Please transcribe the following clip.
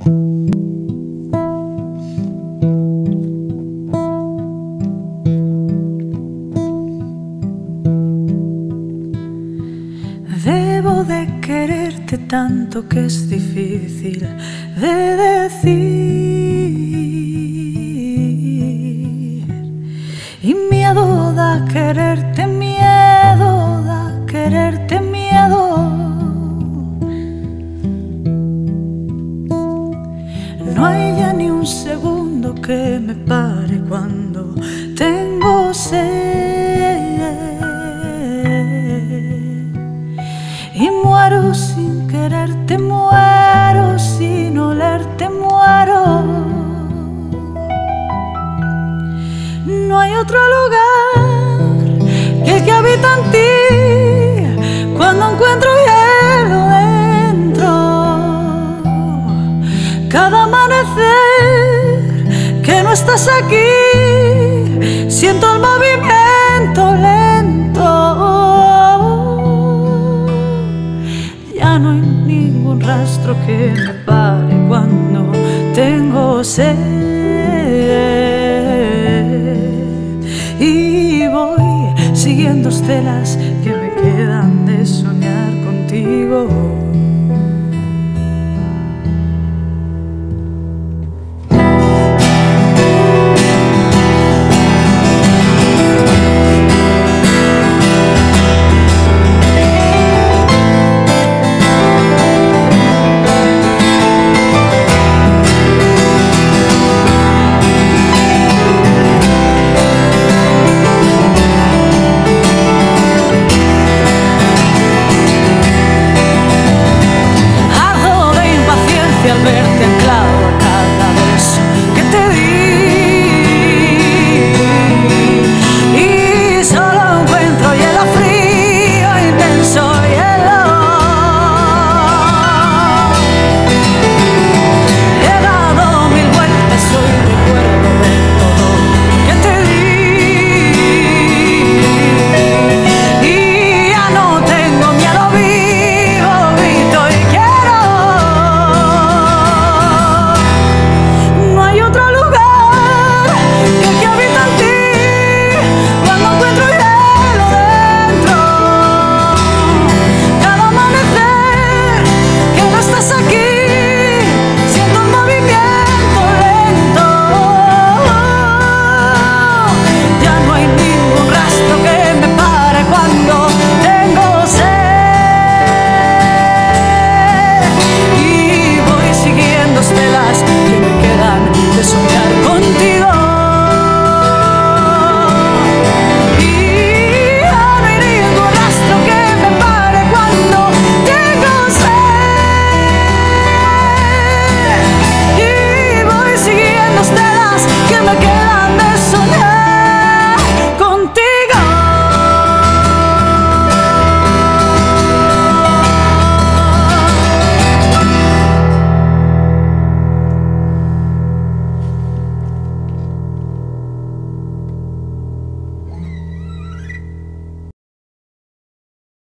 Debo de quererte tanto que es difícil de decir. Y miedo da quererte, miedo da quererte, miedo. No hay ya ni un segundo que me pare cuando tengo sed. Y muero sin quererte, muero sin olerte, muero. No hay otro lugar que el que habita en ti. Cuando encuentro hielo dentro, cada amanecer que no estás aquí, siento el movimiento lento. Ya no hay ningún rastro que me pare cuando tengo sed. Y voy siguiendo estelas